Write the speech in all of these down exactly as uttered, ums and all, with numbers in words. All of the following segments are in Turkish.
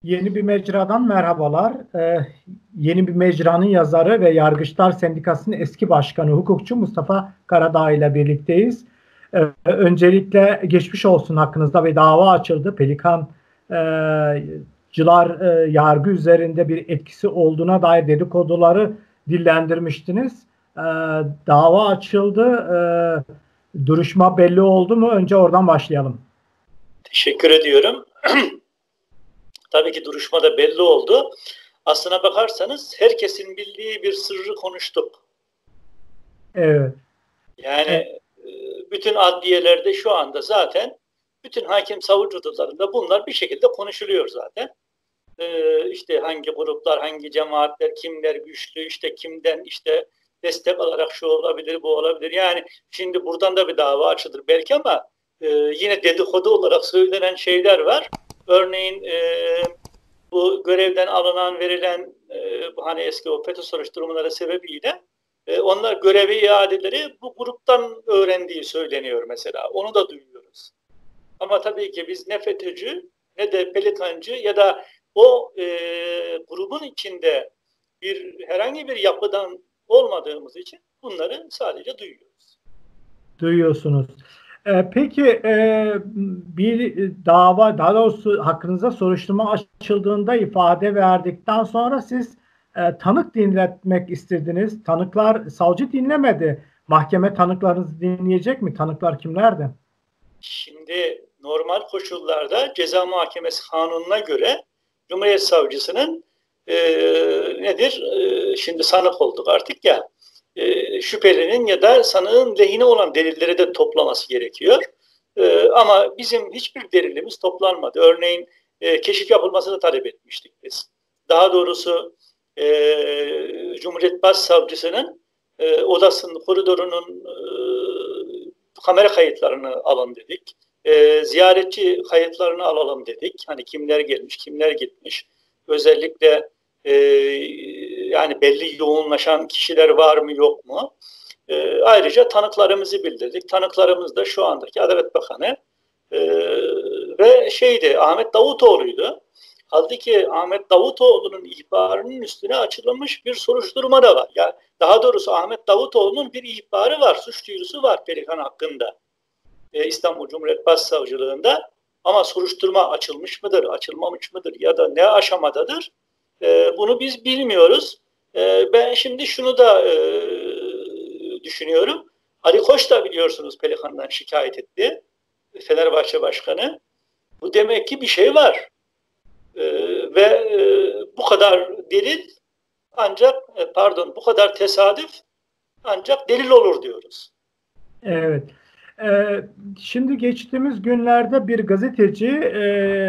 Yeni bir mecradan merhabalar. Ee, yeni bir mecranın yazarı ve Yargıçlar Sendikası'nın eski başkanı hukukçu Mustafa Karadağ ile birlikteyiz. Ee, öncelikle geçmiş olsun hakkınızda ve dava açıldı. Pelikancılar e, yargı üzerinde bir etkisi olduğuna dair dedikoduları dillendirmiştiniz. Ee, dava açıldı. Ee, duruşma belli oldu mu? Önce oradan başlayalım. Teşekkür ediyorum. Tabii ki duruşmada belli oldu. Aslına bakarsanız herkesin bildiği bir sırrı konuştuk. Evet. Yani Evet. bütün adliyelerde şu anda zaten bütün hakim savcı odalarında bunlar bir şekilde konuşuluyor zaten. Ee, işte hangi gruplar, hangi cemaatler, kimler güçlü, işte kimden işte destek alarak şu olabilir, bu olabilir. Yani şimdi buradan da bir dava açılır belki ama e, yine dedikodu olarak söylenen şeyler var. Örneğin e, bu görevden alınan, verilen e, hani eski o FETÖ soruşturmaları sebebiyle e, onlar görevi iadeleri bu gruptan öğrendiği söyleniyor mesela. Onu da duyuyoruz. Ama tabii ki biz ne FETÖ'cü ne de Pelikancı ya da o e, grubun içinde bir herhangi bir yapıdan olmadığımız için bunları sadece duyuyoruz. Duyuyorsunuz. Ee, peki e, bir dava, daha doğrusu hakkınızda soruşturma açıldığında ifade verdikten sonra siz e, tanık dinletmek istediniz. Tanıklar, savcı dinlemedi. Mahkeme tanıklarınızı dinleyecek mi? Tanıklar kimlerdi? Şimdi normal koşullarda ceza muhakemesi kanununa göre Cumhuriyet Savcısının e, nedir? E, şimdi sanık olduk artık ya. E, şüphelinin ya da sanığın lehine olan delilleri de toplaması gerekiyor. E, ama bizim hiçbir delilimiz toplanmadı. Örneğin e, keşif yapılmasını talep etmiştik biz. Daha doğrusu e, Cumhuriyet Başsavcısının e, odasının koridorunun e, kamera kayıtlarını alın dedik. E, ziyaretçi kayıtlarını alalım dedik. Hani kimler gelmiş, kimler gitmiş. Özellikle e, yani belli yoğunlaşan kişiler var mı yok mu? E, ayrıca tanıklarımızı bildirdik. Tanıklarımız da şu andaki Adalet Bakanı e, ve şeydi Ahmet Davutoğlu'ydu. Halbuki Ahmet Davutoğlu'nun ihbarının üstüne açılmış bir soruşturma da var. Yani daha doğrusu Ahmet Davutoğlu'nun bir ihbarı var, suç duyurusu var Pelikan hakkında. Ee, İstanbul Cumhuriyet Başsavcılığında. Ama soruşturma açılmış mıdır, açılmamış mıdır ya da ne aşamadadır? Ee, bunu biz bilmiyoruz. Ee, ben şimdi şunu da e, düşünüyorum. Ali Koç da biliyorsunuz Pelikan'dan şikayet etti. Fenerbahçe Başkanı. Bu demek ki bir şey var. Ee, ve e, bu kadar delil ancak e, pardon bu kadar tesadüf ancak delil olur diyoruz. Evet. Ee, şimdi geçtiğimiz günlerde bir gazeteci e,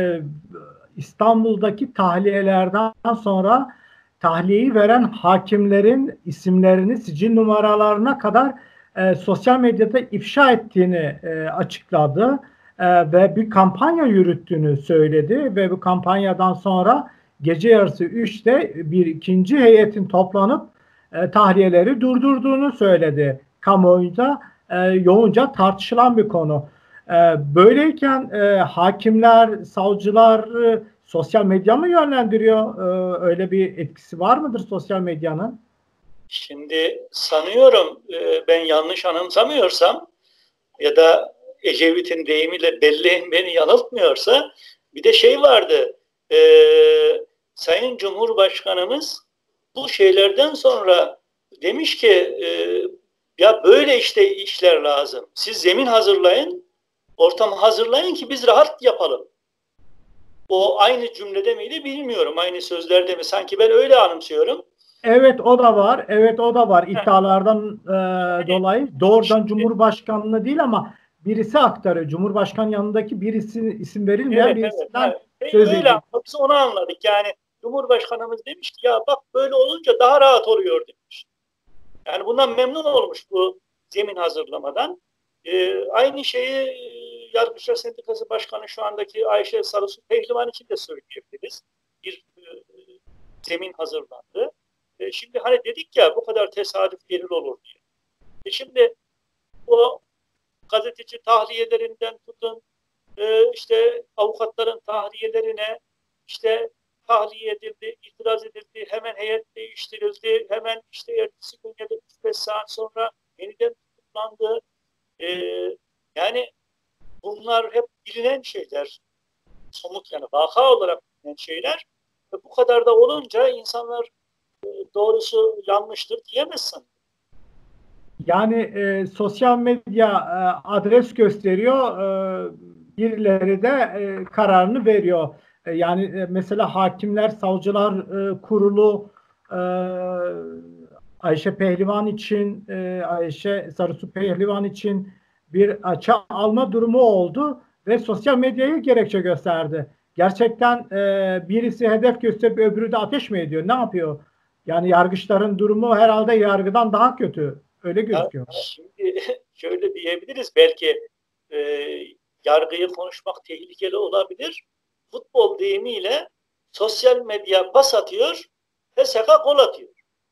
İstanbul'daki tahliyelerden sonra tahliyeyi veren hakimlerin isimlerini sicil numaralarına kadar e, sosyal medyada ifşa ettiğini e, açıkladı e, ve bir kampanya yürüttüğünü söyledi ve bu kampanyadan sonra gece yarısı üçte bir ikinci heyetin toplanıp e, tahliyeleri durdurduğunu söyledi kamuoyunda e, yoğunca tartışılan bir konu. E, böyleyken e, hakimler, savcılar e, sosyal medya mı yönlendiriyor? E, öyle bir etkisi var mıdır sosyal medyanın? Şimdi sanıyorum e, ben yanlış anımsamıyorsam ya da Ecevit'in deyimiyle belleğin beni yanıltmıyorsa bir de şey vardı. E, Sayın Cumhurbaşkanımız bu şeylerden sonra demiş ki e, ya böyle işte işler lazım. Siz zemin hazırlayın, ortamı hazırlayın ki biz rahat yapalım. O aynı cümlede miydi bilmiyorum. Aynı sözlerde mi? Sanki ben öyle anımsıyorum. Evet o da var. Evet o da var. Heh, İddialardan e, yani dolayı doğrudan şimdi, Cumhurbaşkanlığı değil ama birisi aktarıyor. Cumhurbaşkanı yanındaki birisi isim verilmeyen evet evet. birisinden Evet. E, söz öyle ediyor. ama biz onu anladık. Yani Cumhurbaşkanımız demiş ki ya bak böyle olunca daha rahat oluyor demiş. Yani bundan memnun olmuş bu zemin hazırlamadan. E, aynı şeyi e, Yargıçlar Sendikası Başkanı şu andaki Ayşe Sarısu Pehlivan için de söyleyebiliriz. Bir e, zemin hazırlandı. E, şimdi hani dedik ya bu kadar tesadüf delil olur diye. E şimdi o gazeteci tahliyelerinden tutun, e, işte avukatların tahliyelerine, işte tahliye edildi, itiraz edildi, hemen heyet değiştirildi, hemen işte ertesi gün ya da üç beş saat sonra yeniden tutuklandı. E, yani bunlar hep bilinen şeyler, somut yani vaka olarak bilinen şeyler. Ve bu kadar da olunca insanlar e, doğrusu yanlıştır diyemezsin. Yani e, sosyal medya e, adres gösteriyor, e, birileri de e, kararını veriyor. E, yani e, mesela hakimler, savcılar e, kurulu e, Ayşe Pehlivan için, e, Ayşe Sarısu Pehlivan için bir açı alma durumu oldu ve sosyal medyayı gerekçe gösterdi. Gerçekten e, birisi hedef gösterip öbürü de ateş mi ediyor? Ne yapıyor? Yani yargıçların durumu herhalde yargıdan daha kötü. Öyle Ya, gözüküyor. şimdi şöyle diyebiliriz belki e, yargıyı konuşmak tehlikeli olabilir. Futbol deyimiyle sosyal medya pas atıyor, P S K gol atıyor.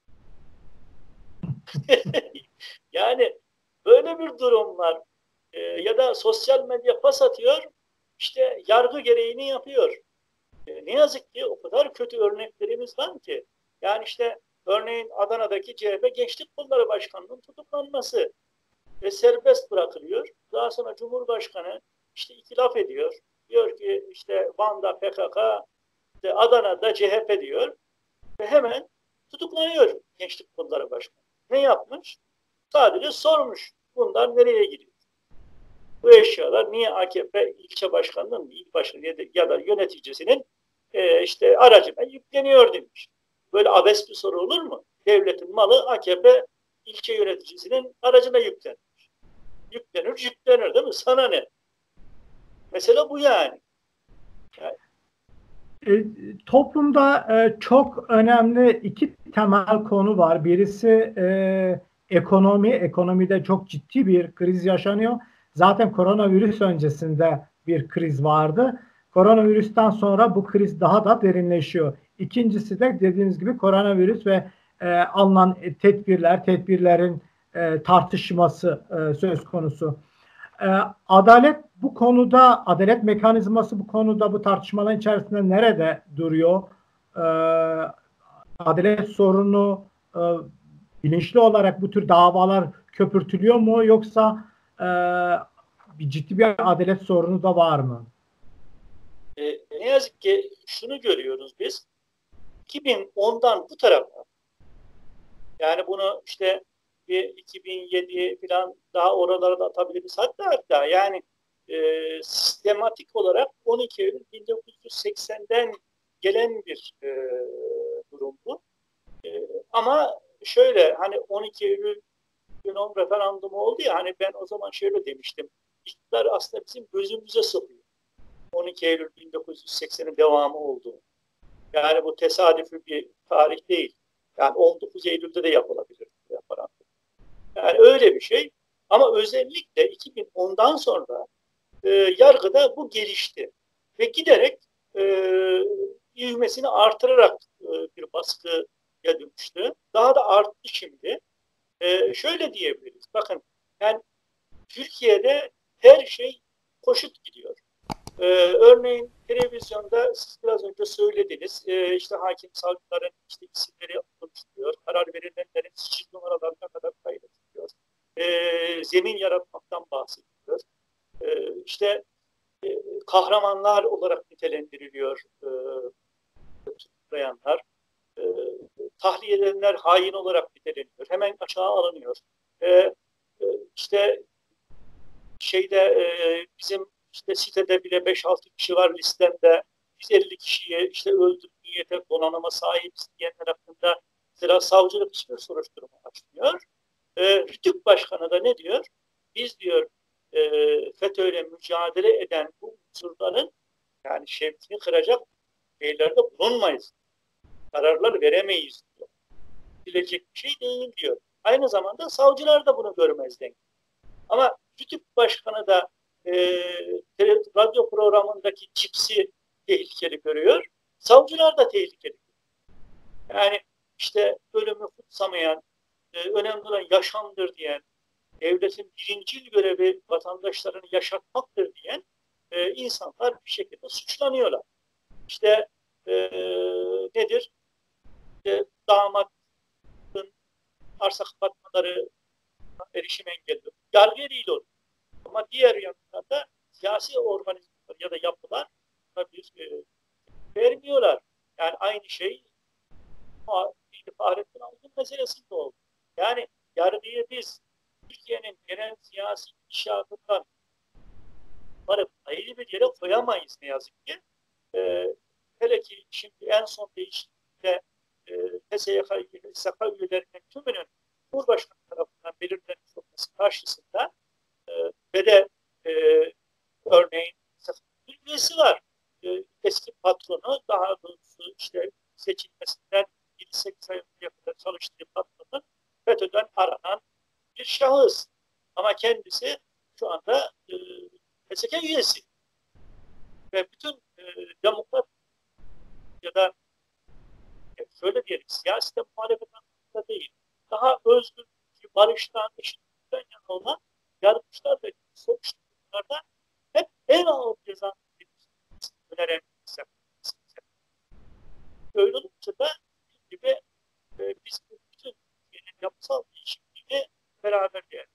Yani böyle bir durum var. E, ya da sosyal medya pas atıyor, işte yargı gereğini yapıyor. E, ne yazık ki o kadar kötü örneklerimiz var ki. Yani işte örneğin Adana'daki C H P Gençlik Kolları Başkanı'nın tutuklanması ve serbest bırakılıyor. Daha sonra Cumhurbaşkanı işte iki laf ediyor. Diyor ki işte Van'da P K K, işte Adana'da C H P diyor. Ve hemen tutuklanıyor Gençlik Kolları Başkanı. Ne yapmış? Sadece sormuş. Bunlar nereye gidiyor? Bu eşyalar niye A K P ilçe başkanının, il başkanı ya da yöneticisinin e, işte aracına yükleniyor demiş. Böyle abes bir soru olur mu? Devletin malı A K P ilçe yöneticisinin aracına yüklenir. Yüklenir, yüklenir değil mi? Sana ne? Mesela bu yani. yani E, toplumda e, çok önemli iki temel konu var. Birisi e, ekonomi. Ekonomide çok ciddi bir kriz yaşanıyor. Zaten koronavirüs öncesinde bir kriz vardı. Koronavirüsten sonra bu kriz daha da derinleşiyor. İkincisi de dediğiniz gibi koronavirüs ve e, alınan tedbirler, tedbirlerin e, tartışması e, söz konusu. Ee, adalet bu konuda, adalet mekanizması bu konuda bu tartışmaların içerisinde nerede duruyor? Ee, adalet sorunu e, bilinçli olarak bu tür davalar köpürtülüyor mu yoksa e, bir ciddi bir adalet sorunu da var mı? e, ne yazık ki şunu görüyoruz biz. iki bin ondan bu tarafa yani bunu işte bir iki bin yedi falan daha oralara da atabiliriz. Hatta hatta yani e, sistematik olarak on iki Eylül bin dokuz yüz seksenden gelen bir e, durum bu. E, ama şöyle hani on iki Eylül iki bin on referandumu oldu ya hani ben o zaman şöyle demiştim. İktidar aslında bizim gözümüze sokuyor. on iki Eylül bin dokuz yüz seksenin devamı oldu. Yani bu tesadüfi bir tarih değil. Yani on dokuz Eylül'de de yapılabilir referandum. Yani öyle bir şey. Ama özellikle iki bin ondan sonra e, yargıda bu gelişti. Ve giderek e, ivmesini artırarak e, bir baskıya dönüştü. Daha da arttı şimdi. E, şöyle diyebiliriz. Bakın yani Türkiye'de her şey koşut gidiyor. Ee, örneğin televizyonda siz biraz önce söylediniz, e, işte hakim savcıların işte isimleri konuşuluyor, karar verilenlerin sicil numaralarına kadar kaydediliyor. Ee, zemin yaratmaktan bahsediliyor. Ee, işte e, kahramanlar olarak nitelendiriliyor e, tutuklayanlar. E, tahliye edenler hain olarak niteleniyor. Hemen aşağı alınıyor. E, e, işte şeyde e, bizim işte sitede bile beş altı kişi var listemde. yüz elli kişiyi işte öldürme niyete donanıma sahip diyenler hakkında mesela savcılık hiçbir soruşturma açmıyor. E, Rütük Başkanı da ne diyor? Biz diyor e, FETÖ'yle mücadele eden bu unsurların yani şevkini kıracak şeylerde bulunmayız. Kararlar veremeyiz diyor. Bilecek bir şey değil diyor. Aynı zamanda savcılar da bunu görmezden. Ama Rütük Başkanı da e, radyo programındaki cipsi tehlikeli görüyor. Savcılar da tehlikeli. Yani işte ölümü kutsamayan, e, önemli olan yaşamdır diyen, devletin birincil görevi vatandaşlarını yaşatmaktır diyen e, insanlar bir şekilde suçlanıyorlar. İşte e, nedir? E, damatın arsa kapatmaları, erişim engelli. Yargıya değil olur. Ama diğer yanlarda siyasi organizasyonlar ya da yapılar bir e, vermiyorlar. Yani aynı şey Fahrettin Altun meselesinde oldu. Yani yargıyı biz Türkiye'nin genel siyasi inşaatından varıp ayrı bir yere koyamayız ne yazık ki. E, hele ki şimdi en son değişiklikte e, T S K üyelerinin tümünün Cumhurbaşkanı tarafından belirlenmiş olması karşısında e, ve de e, örneğin bir üyesi var. E, eski patronu daha doğrusu işte seçilmesinden yedi sekiz ay önce kadar çalıştığı patronun FETÖ'den aranan bir şahıs. Ama kendisi şu anda e, T S K üyesi. Ve bütün e, demokrat ya da e, şöyle diyelim siyasete muhalefet anlamında değil. Daha özgür, barıştan, eşitlikten yana olan yargıçlar ve soruşturmalarda hep en ağır ceza öneren öyle olunca da gibi e, biz bütün yapısal değişikliğini beraber diyelim.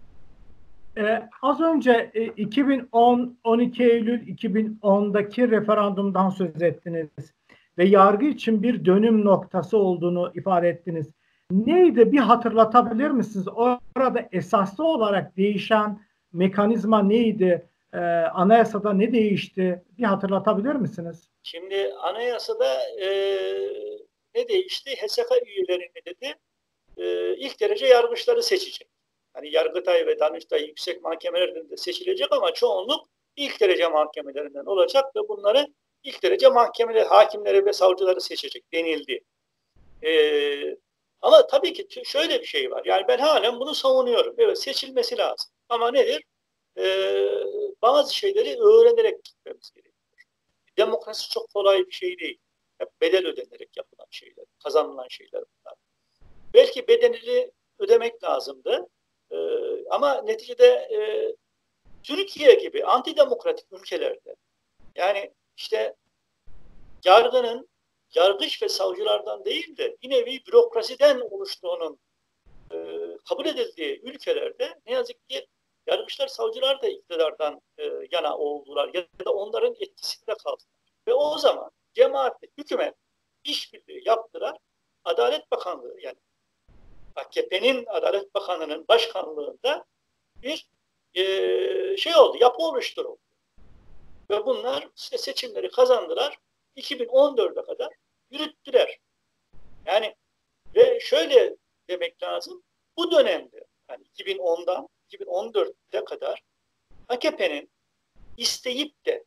Ee, az önce e, iki bin on on iki Eylül iki bin ondaki referandumdan söz ettiniz ve yargı için bir dönüm noktası olduğunu ifade ettiniz. Neydi? Bir hatırlatabilir misiniz? Orada esaslı olarak değişen mekanizma neydi? Ee, anayasada ne değişti? Bir hatırlatabilir misiniz? Şimdi anayasada e, ne değişti? H S K üyelerini dedi e, ilk derece yargıçları seçecek. Hani Yargıtay ve Danıştay yüksek mahkemelerden de seçilecek ama çoğunluk ilk derece mahkemelerinden olacak ve bunları ilk derece mahkemeler, hakimleri ve savcıları seçecek denildi. Ee, ama tabii ki şöyle bir şey var. Yani ben halen bunu savunuyorum. Evet seçilmesi lazım. Ama nedir? Ee, bazı şeyleri öğrenerek gitmemiz gerekiyor. Demokrasi çok kolay bir şey değil. Hep bedel ödenerek yapılan şeyler, kazanılan şeyler bunlar. Belki bedelini ödemek lazımdı. Ee, ama neticede e, Türkiye gibi antidemokratik ülkelerde yani işte yargının yargıç ve savcılardan değil de bir nevi bürokrasiden oluştuğunun e, kabul edildiği ülkelerde ne yazık ki yargıçlar, savcılar da iktidardan e, yana oldular ya da onların etkisinde kaldılar. Ve o zaman cemaatle hükümet işbirliği yaptılar. Adalet Bakanlığı yani A K P'nin Adalet Bakanlığı'nın başkanlığında bir e, şey oldu, yapı oluşturuldu. Ve bunlar işte seçimleri kazandılar. iki bin on dörde kadar yürüttüler. Yani ve şöyle demek lazım. Bu dönemde yani iki bin ondan iki bin on dörde kadar A K P'nin isteyip de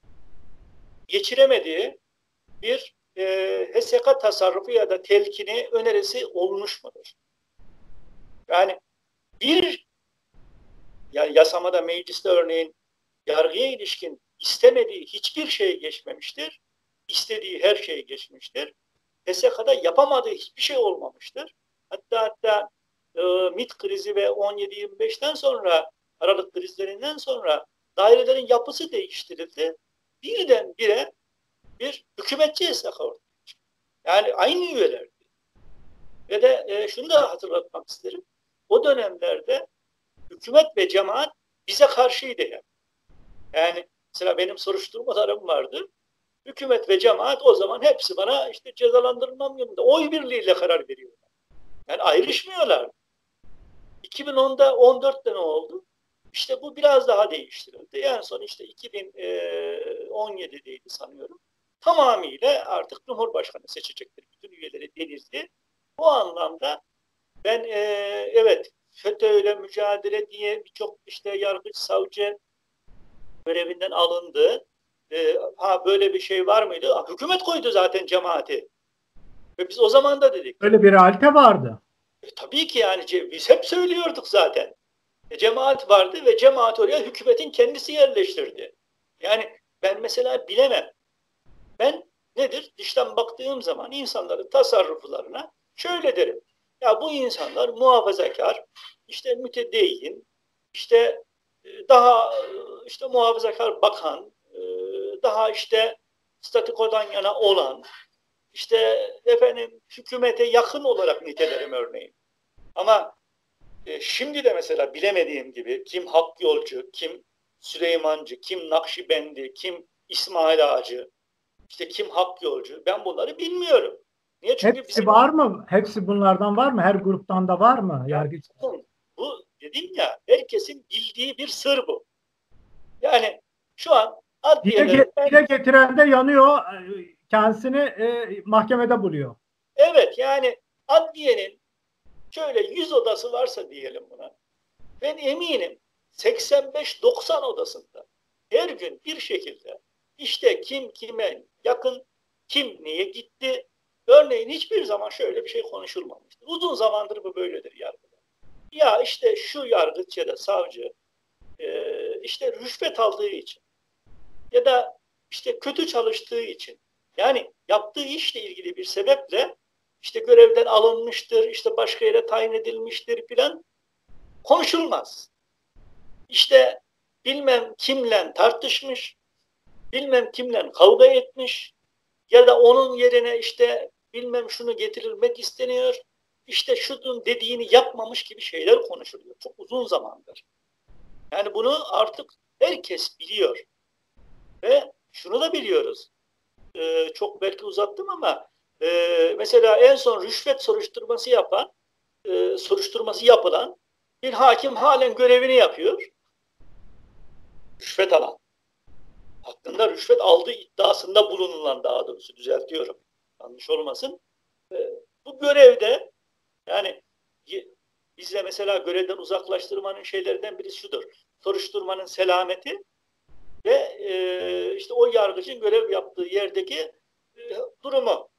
geçiremediği bir e, H S K tasarrufu ya da telkini önerisi olmuş mudur? Yani bir yani yasamada mecliste örneğin yargıya ilişkin istemediği hiçbir şey geçmemiştir. İstediği her şey geçmiştir. H S K'da yapamadığı hiçbir şey olmamıştır. Hatta hatta e, MİT krizi ve on yedi yirmi beşten sonra Aralık krizlerinden sonra dairelerin yapısı değiştirildi. Birdenbire bir hükümetçi H S K ortaya çıktı. Yani aynı üyelerdi. Ve de e, şunu da hatırlatmak isterim. O dönemlerde hükümet ve cemaat bize karşıydı yani. Yani mesela benim soruşturmalarım vardı. Hükümet ve cemaat o zaman hepsi bana işte cezalandırılmam yönünde oy birliğiyle karar veriyorlar. Yani ayrışmıyorlar. iki bin onda on dörtte ne oldu? İşte bu biraz daha değiştirildi. En son işte iki bin on yedideydi sanıyorum. Tamamıyla artık Cumhurbaşkanı seçecektir. Bütün üyeleri denildi. Bu anlamda ben e, evet FETÖ'yle mücadele diye birçok işte yargıç, savcı görevinden alındı. E, ha böyle bir şey var mıydı? Ha, hükümet koydu zaten cemaati. Ve biz o zaman da dedik. Öyle bir realite vardı. E, tabii ki yani biz hep söylüyorduk zaten. E, cemaat vardı ve cemaat oraya hükümetin kendisi yerleştirdi. Yani ben mesela bilemem. Ben nedir? Dıştan baktığım zaman insanların tasarruflarına şöyle derim. Ya bu insanlar muhafazakar, işte mütedeyyin, işte daha işte muhafazakar bakan, daha işte statikodan yana olan, işte efendim hükümete yakın olarak nitelerim örneğin. Ama e, şimdi de mesela bilemediğim gibi kim Hak Yolcu, kim Süleymancı, kim Nakşibendi, kim İsmail Ağacı, işte kim Hak Yolcu, ben bunları bilmiyorum. Niye? Çünkü Hepsi bizim var mı? Hepsi bunlardan var mı? Her gruptan da var mı? ya, Yargı. bu dedim ya, herkesin bildiği bir sır bu. Yani şu an Dile, adliyelerin get- dile getiren de yanıyor, e, kendisini e, mahkemede buluyor. evet yani adliyenin şöyle yüz odası varsa diyelim buna. Ben eminim seksen beş doksan odasında her gün bir şekilde işte kim kime yakın, kim niye gitti. Örneğin hiçbir zaman şöyle bir şey konuşulmamıştır. Uzun zamandır bu böyledir yargıda. Ya işte şu yargıç ya da savcı e, işte rüşvet aldığı için ya da işte kötü çalıştığı için, yani yaptığı işle ilgili bir sebeple işte görevden alınmıştır, işte başka yere tayin edilmiştir filan konuşulmaz. İşte bilmem kimle tartışmış, bilmem kimle kavga etmiş ya da onun yerine işte bilmem şunu getirilmek isteniyor, işte şunun dediğini yapmamış gibi şeyler konuşuluyor. Çok uzun zamandır. Yani bunu artık herkes biliyor. Ve şunu da biliyoruz. Ee, çok belki uzattım ama e, mesela en son rüşvet soruşturması yapan, e, soruşturması yapılan bir hakim halen görevini yapıyor. Rüşvet alan. Hakkında rüşvet aldığı iddiasında bulunulan, daha doğrusu düzeltiyorum. Yanlış olmasın. E, bu görevde yani bizde mesela görevden uzaklaştırmanın şeylerinden birisi şudur. Soruşturmanın selameti ve e, işte o yargıcın görev yaptığı yerdeki e, durumu.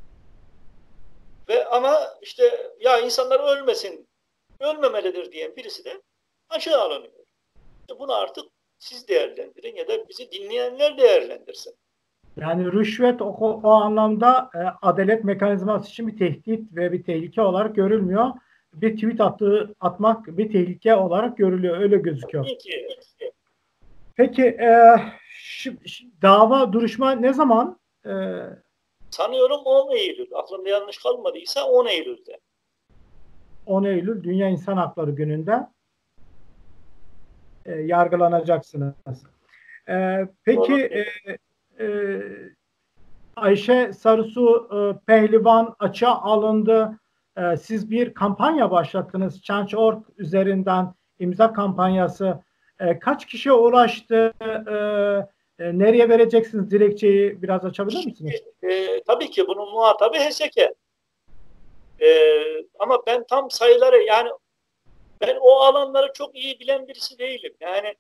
Ve ama işte ya insanlar ölmesin, ölmemelidir diyen birisi de aşağı alınıyor. İşte bunu artık siz değerlendirin ya da bizi dinleyenler değerlendirsin. Yani rüşvet o, o anlamda e, adalet mekanizması için bir tehdit ve bir tehlike olarak görülmüyor. Bir tweet attığı, atmak bir tehlike olarak görülüyor. Öyle gözüküyor. Peki, Peki e, şu, şu dava duruşma ne zaman? E, sanıyorum on Eylül. Aklımda yanlış kalmadıysa on Eylül'de. on Eylül Dünya İnsan Hakları Günü'nde e, yargılanacaksınız. E, peki e, e, Ayşe Sarısu e, Pehlivan açığa alındı. E, siz bir kampanya başlattınız. Change nokta org üzerinden imza kampanyası. E, kaç kişiye ulaştı? E, e, nereye vereceksiniz dilekçeyi? Biraz açabilir misiniz? E, tabii ki bunun muhatabı H S K. E, ama ben tam sayıları, yani ben o alanları çok iyi bilen birisi değilim. Yani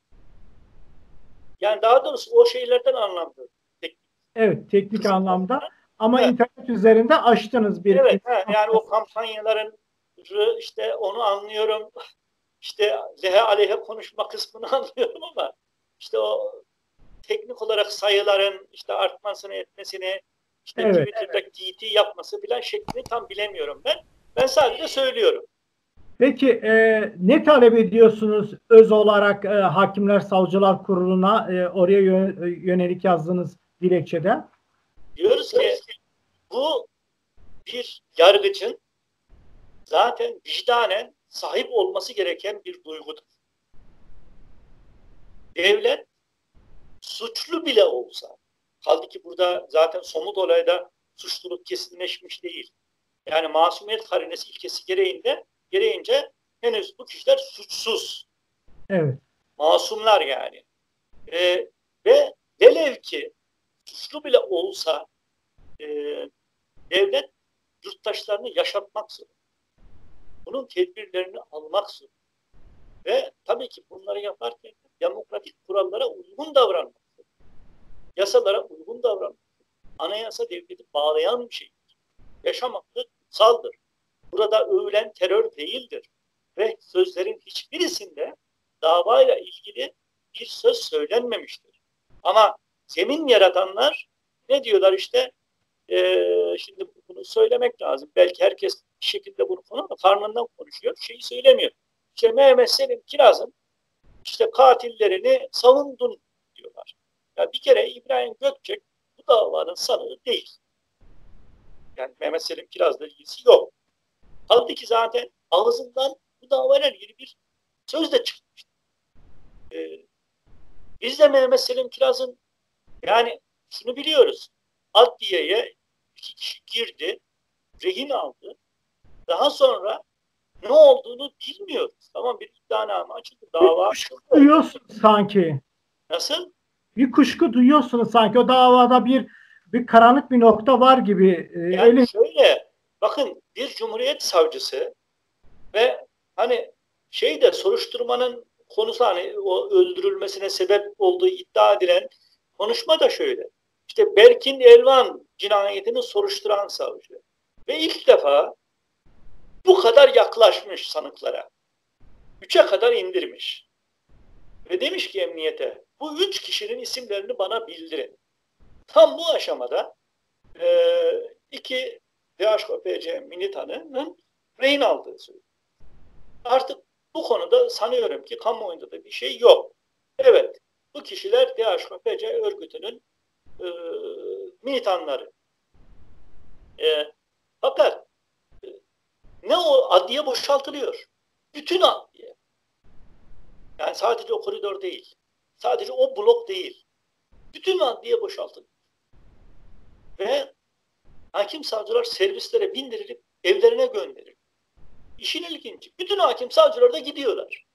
yani daha doğrusu o şeylerden anlamda. Evet, teknik anlamda. Ama Evet, internet üzerinde açtınız bir evet imza he, yani o kampanyaların işte onu anlıyorum. İşte lehe aleyhe konuşma kısmını anlıyorum ama işte o teknik olarak sayıların işte artmasını etmesini, işte Evet. Twitter'da T T yapması filan şeklini tam bilemiyorum ben. Ben sadece söylüyorum. Peki e, ne talep ediyorsunuz öz olarak e, Hakimler Savcılar Kurulu'na e, oraya yönelik yazdığınız dilekçede? Diyoruz ki bu bir yargıcın zaten vicdanen sahip olması gereken bir duygudur. Devlet suçlu bile olsa, kaldı ki burada zaten somut olayda suçluluk kesinleşmiş değil. Yani masumiyet karinesi ilkesi gereğinde, gereğince henüz bu kişiler suçsuz. Evet. Masumlar yani. Ee, ve velev ki suçlu bile olsa e, devlet yurttaşlarını yaşatmak zorunda. Bunun tedbirlerini almak zorunda. Ve tabii ki bunları yaparken demokratik kurallara uygun davranmak zorunda. Yasalara uygun davranmak zorunda. Anayasa devleti bağlayan bir şeydir. Yaşam hakkı kutsaldır. Burada övülen terör değildir. Ve sözlerin hiçbirisinde davayla ilgili bir söz söylenmemiştir. Ama zemin yaratanlar ne diyorlar işte, e, şimdi bunu söylemek lazım. Belki herkes bir şekilde bunu konu ama karnından konuşuyor, şeyi söylemiyor. İşte Mehmet Selim Kiraz'ın işte katillerini savundun diyorlar. Ya bir kere İbrahim Gökçek bu bu davanın sanığı değil. Yani Mehmet Selim Kiraz'la ilgisi yok. Halbuki zaten ağzından bu davayla ilgili bir söz de çıkmıştı. Ee, biz de Mehmet Selim Kiraz'ın yani şunu biliyoruz. Adliyeye iki kişi girdi, rehin aldı. Daha sonra ne olduğunu bilmiyoruz. Tamam, bir iddianame açıldı, dava açıldı. Duyuyorsunuz sanki. Nasıl? Bir kuşku duyuyorsunuz sanki. O davada bir bir karanlık bir nokta var gibi. Ee, Yani öyle. şöyle, bakın bir cumhuriyet savcısı ve hani şey de soruşturmanın konusu, hani o öldürülmesine sebep olduğu iddia edilen konuşma da şöyle. İşte Berkin Elvan cinayetini soruşturan savcı. Ve ilk defa bu kadar yaklaşmış sanıklara. Üçe kadar indirmiş. Ve demiş ki emniyete, bu üç kişinin isimlerini bana bildirin. Tam bu aşamada e, iki D H K P C militanının rehin aldığı söyleniyor. Artık bu konuda sanıyorum ki kamuoyunda da bir şey yok. Evet, bu kişiler D H K P C örgütünün e, militanları. E, fakat e, ne o adliye boşaltılıyor. Bütün adliye. Yani sadece o koridor değil. Sadece o blok değil. Bütün adliye boşaltılıyor. Ve hakim savcılar servislere bindirilip evlerine gönderilir. İşin ilginci. Bütün hakim savcılar da gidiyorlar.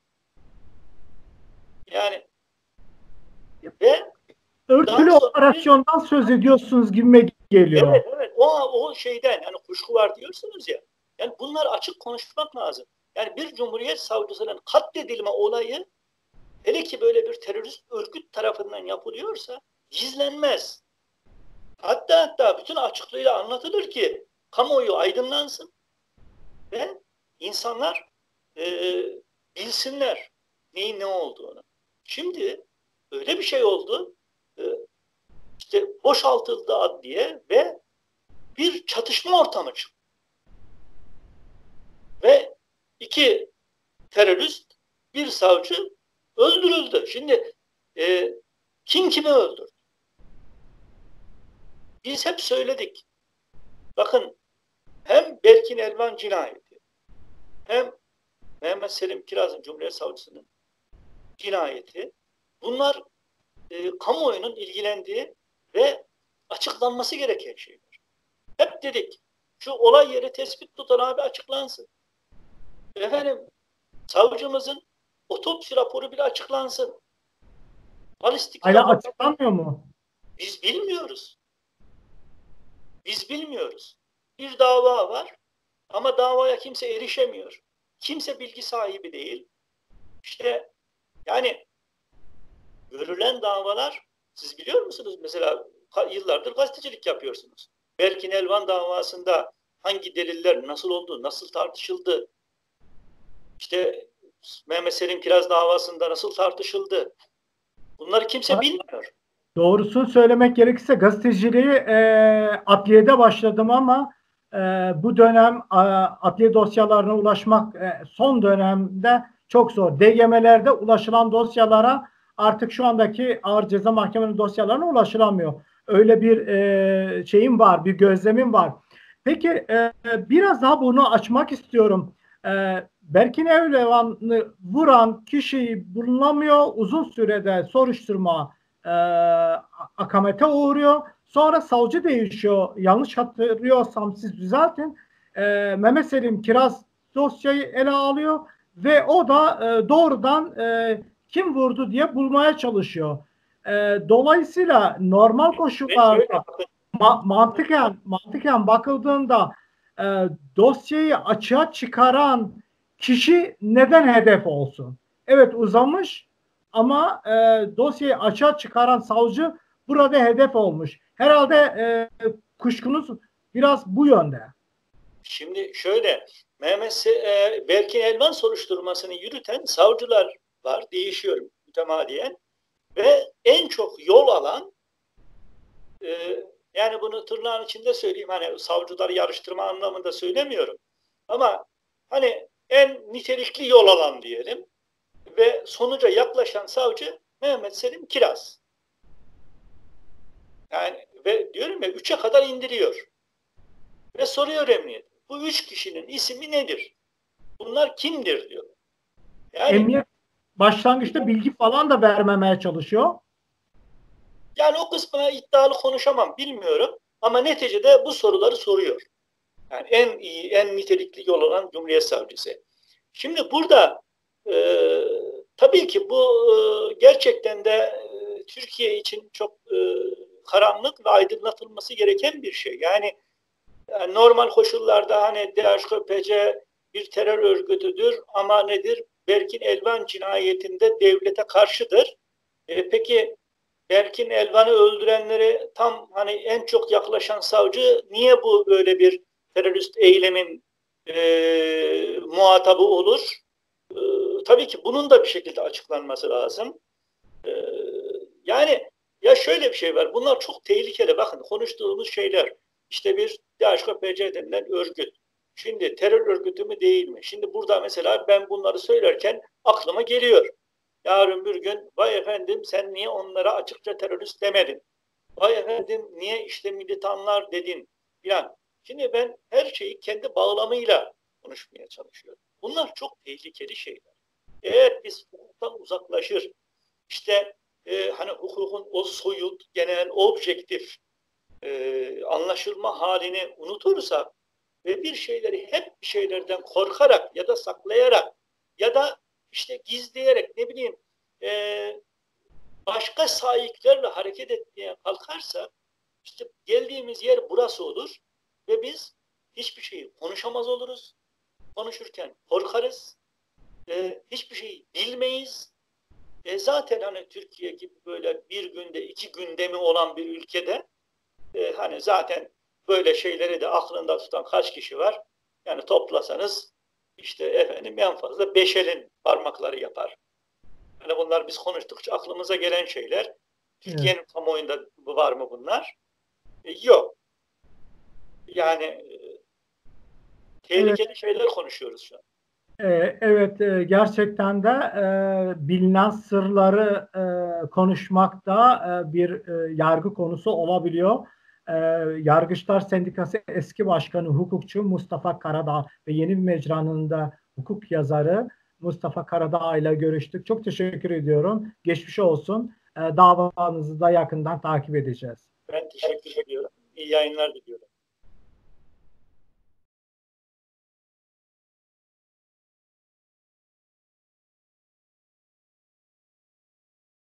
Yani ve örtülü operasyondan söz ediyorsunuz gibime geliyor. Evet, evet. O, o şeyden, yani kuşku var diyorsunuz ya. Yani bunlar açık konuşmak lazım. Yani bir cumhuriyet savcısının katledilme olayı, hele ki böyle bir terörist örgüt tarafından yapılıyorsa gizlenmez. Hatta hatta bütün açıklığıyla anlatılır ki kamuoyu aydınlansın ve insanlar e, bilsinler neyin ne olduğunu. Şimdi öyle bir şey oldu. E, işte boşaltıldı adliye ve bir çatışma ortamı çıktı. Ve iki terörist, bir savcı öldürüldü. Şimdi e, kim kimi öldürdü? Biz hep söyledik. Bakın, hem Berkin Elvan cinayeti, hem Mehmet Selim Kiraz'ın Cumhuriyet Savcısının cinayeti, bunlar e, kamuoyunun ilgilendiği ve açıklanması gereken şeyler. Hep dedik, şu olay yeri tespit tutanağı bir açıklansın. Efendim, savcımızın otopsi raporu bile açıklansın. Balistik Hala rapor, açıklanmıyor mu? biz bilmiyoruz. Biz bilmiyoruz. Bir dava var ama davaya kimse erişemiyor. Kimse bilgi sahibi değil. İşte yani görülen davalar, siz biliyor musunuz? Mesela yıllardır gazetecilik yapıyorsunuz. Berkin Elvan davasında hangi deliller nasıl oldu, nasıl tartışıldı? İşte Mehmet Selim Kiraz davasında nasıl tartışıldı? Bunları kimse Ha, bilmiyor. doğrusunu söylemek gerekirse gazeteciliği e, adliyede başladım ama e, bu dönem e, adliye dosyalarına ulaşmak e, son dönemde çok zor. D G M'lerde ulaşılan dosyalara artık şu andaki ağır ceza mahkemenin dosyalarına ulaşılamıyor. Öyle bir e, şeyim var, bir gözlemim var. Peki e, biraz daha bunu açmak istiyorum. E, Berkin Evlevan'ı vuran kişi bulunamıyor. Uzun sürede soruşturma e, akamete uğruyor. Sonra savcı değişiyor. Yanlış hatırlıyorsam siz düzeltin. E, Mehmet Selim Kiraz dosyayı ele alıyor ve o da e, doğrudan e, kim vurdu diye bulmaya çalışıyor. E, dolayısıyla normal koşullarda ma- mantıken mantıken bakıldığında e, dosyayı açığa çıkaran kişi neden hedef olsun? Evet, uzamış ama e, dosyayı açığa çıkaran savcı burada hedef olmuş. Herhalde e, kuşkunuz biraz bu yönde. Şimdi şöyle, Mehmet e, Berkin Elvan soruşturmasını yürüten savcılar var, değişiyor mütemadiyen ve en çok yol alan, e, yani bunu tırnağın içinde söyleyeyim, hani savcıları yarıştırma anlamında söylemiyorum ama hani en nitelikli yol alan diyelim ve sonuca yaklaşan savcı Mehmet Selim Kiraz. Yani ve diyorum ya üçe kadar indiriyor. Ve soruyor emniyet. Bu üç kişinin ismi nedir? Bunlar kimdir diyor. Yani Emniyet başlangıçta bilgi falan da vermemeye çalışıyor. yani o kısmına iddialı konuşamam, bilmiyorum. Ama neticede bu soruları soruyor. Yani en iyi, en nitelikli yol olan Cumhuriyet Savcısı. Şimdi burada e, tabii ki bu e, gerçekten de e, Türkiye için çok e, karanlık ve aydınlatılması gereken bir şey. Yani, yani normal koşullarda hani D H K P C bir terör örgütüdür ama nedir? Berkin Elvan cinayetinde devlete karşıdır. E, peki Berkin Elvan'ı öldürenleri tam hani en çok yaklaşan savcı niye bu böyle bir terörist eylemin e, muhatabı olur? E, tabii ki bunun da bir şekilde açıklanması lazım. E, yani ya şöyle bir şey var. Bunlar çok tehlikeli. Bakın konuştuğumuz şeyler. İşte bir D H K P C denilen örgüt. Şimdi terör örgütü mü değil mi? Şimdi burada mesela ben bunları söylerken aklıma geliyor. Yarın bir gün vay efendim sen niye onlara açıkça terörist demedin? Vay efendim niye işte militanlar dedin filan. Şimdi ben her şeyi kendi bağlamıyla konuşmaya çalışıyorum. Bunlar çok tehlikeli şeyler. Eğer biz hukuktan uzaklaşır, işte e, hani hukukun o soyut, genel, objektif e, anlaşılma halini unutursak ve bir şeyleri hep bir şeylerden korkarak ya da saklayarak ya da işte gizleyerek ne bileyim e, başka sahiplerle hareket etmeye kalkarsa işte geldiğimiz yer burası olur ve biz hiçbir şeyi konuşamaz oluruz. Konuşurken korkarız. E, hiçbir şeyi bilmeyiz. E, zaten hani Türkiye gibi böyle bir günde iki gündemi olan bir ülkede e, hani zaten böyle şeyleri de aklında tutan kaç kişi var? Yani toplasanız işte efendim en fazla beş elin parmakları yapar. Hani bunlar biz konuştukça aklımıza gelen şeyler. Evet. Türkiye'nin kamuoyunda var mı bunlar? E, yok. Yani e, Evet. tehlikeli şeyler konuşuyoruz şu an. Ee, Evet, e, gerçekten de e, bilinen sırları e, konuşmakta e, bir e, yargı konusu olabiliyor. E, Yargıçlar Sendikası eski başkanı hukukçu Mustafa Karadağ ve Yeni bir Mecra'nın da hukuk yazarı Mustafa Karadağ ile görüştük. Çok teşekkür ediyorum. Geçmiş olsun. E, davanızı da yakından takip edeceğiz. Ben teşekkür ediyorum. İyi yayınlar diliyorum.